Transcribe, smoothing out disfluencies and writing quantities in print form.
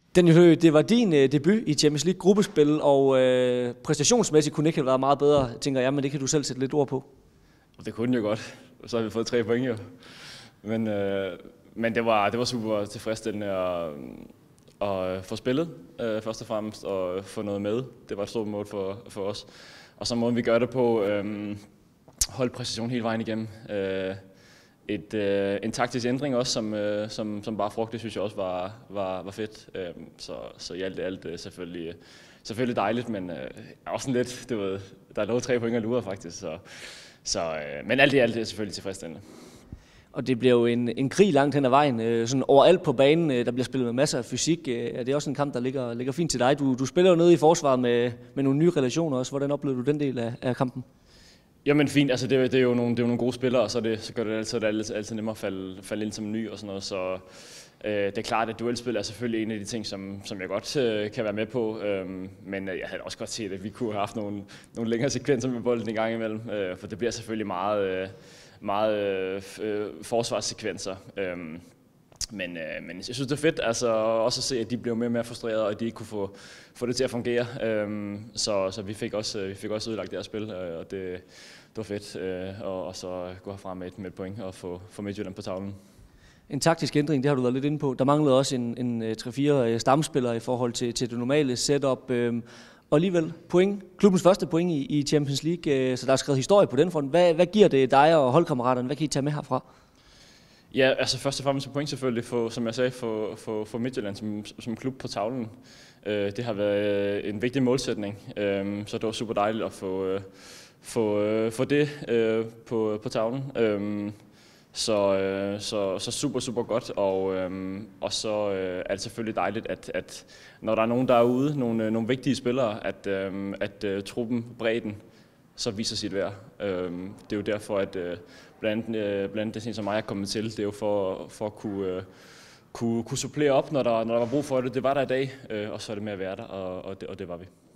Dennis Høgh, det var din debut i Champions League gruppespil, og præstationsmæssigt kunne det ikke have været meget bedre, tænker jeg, men det kan du selv sætte lidt ord på. Det kunne jo godt, så har vi fået 3 point jo. Men det var super tilfredsstillende at få spillet, først og fremmest, og få noget med. Det var et stort mål for os. Og så måden vi gør det på, holde præcision hele vejen igennem. En taktisk ændring også, som bare frugt, det synes jeg også var fedt. Så i alt selvfølgelig dejligt, men også sådan lidt, du ved, der lå 3 point at lure faktisk. Men alt i alt er selvfølgelig tilfredsstillende. Og det bliver jo en krig langt hen ad vejen, sådan overalt på banen, der bliver spillet med masser af fysik. Er det også en kamp, der ligger fint til dig? Du spiller jo nede i forsvaret med nogle nye relationer også. Hvordan oplevede du den del af kampen? Jamen fint, altså det er jo nogle gode spillere, og så gør det altid nemmere at falde ind som ny og sådan noget, så det er klart, at duelspil er selvfølgelig en af de ting, som jeg godt kan være med på, men jeg havde også godt set, at vi kunne have haft nogle længere sekvenser med bolden en gang imellem, for det bliver selvfølgelig meget forsvarssekvenser, Men jeg synes, det er fedt altså, også at se, at de blev mere og mere frustrerede, og at de ikke kunne få det til at fungere. Så vi fik også ødelagt deres spil, og det var fedt. Og så gå herfra med et point og få Midtjylland på tavlen. En taktisk ændring, det har du været lidt inde på. Der manglede også en 3-4 stamspillere i forhold til det normale setup. Og alligevel klubbens første point i Champions League, så der er skrevet historie på den front. Hvad giver det dig og holdkammeraterne? Hvad kan I tage med herfra? Ja, altså først og fremmest point selvfølgelig, som jeg sagde, for Midtjylland som klub på tavlen. Det har været en vigtig målsætning, så det var super dejligt at få det på tavlen. Så super godt, og så er det selvfølgelig dejligt, at når der er nogen, der er ude, nogle vigtige spillere, at truppen, bredden, så viser sit værd. Det er jo derfor, at blandt andet det, som mig er kommet til, det er jo for at kunne supplere op, når der var brug for det. Det var der i dag, og så er det med at være der, og det var vi.